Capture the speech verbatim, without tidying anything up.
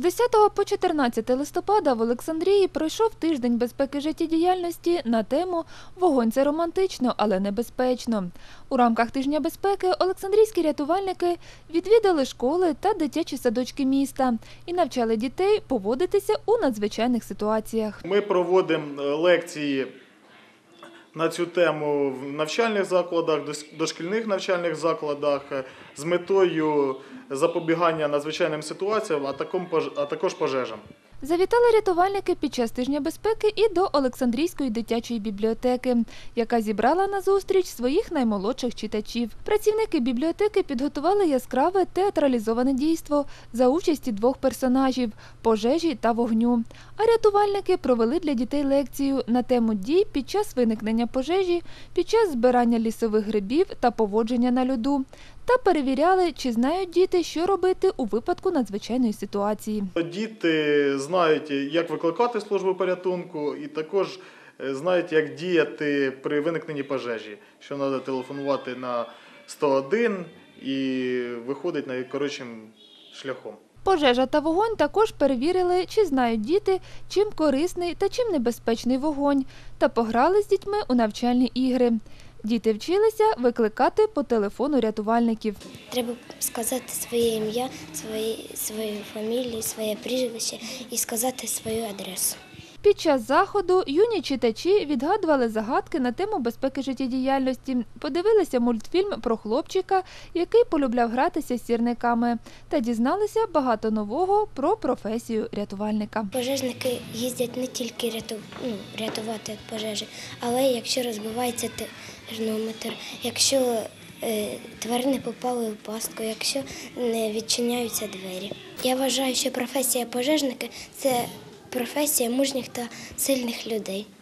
десятого по чотирнадцяте листопада в Олександрії пройшов тиждень безпеки життєдіяльності на тему «Вогонь – це романтично, але небезпечно». У рамках тижня безпеки олександрійські рятувальники відвідали школи та дитячі садочки міста і навчали дітей поводитися у надзвичайних ситуаціях. Ми проводимо лекції на цю тему в навчальних закладах, дошкільних навчальних закладах з метою запобігання надзвичайним ситуаціям, а також пожежам. Завітали рятувальники під час тижня безпеки і до Олександрійської дитячої бібліотеки, яка зібрала на зустріч своїх наймолодших читачів. Працівники бібліотеки підготували яскраве театралізоване дійство за участі двох персонажів – пожежі та вогню. А рятувальники провели для дітей лекцію на тему дій під час виникнення пожежі, під час збирання лісових грибів та поводження на льоду. Та перевіряли, чи знають діти, що робити у випадку надзвичайної ситуації. Діти знають, як викликати службу порятунку, і також знають, як діяти при виникненні пожежі, що треба телефонувати на сто один і виходить найкоротшим шляхом. Пожежа та вогонь також перевірили, чи знають діти, чим корисний та чим небезпечний вогонь, та пограли з дітьми у навчальні ігри. Діти вчилися викликати по телефону рятувальників. Треба сказати своє ім'я, свою, свою фамілію, своє прізвище і сказати свою адресу. Під час заходу юні читачі відгадували загадки на тему безпеки життєдіяльності, подивилися мультфільм про хлопчика, який полюбляв гратися з сірниками, та дізналися багато нового про професію рятувальника. Пожежники їздять не тільки ряту... ну, рятувати від пожежі, але якщо розбивається термометр, якщо е, тварини попали в пастку, якщо не відчиняються двері. Я вважаю, що професія пожежника – це професія мужніх та сильних людей.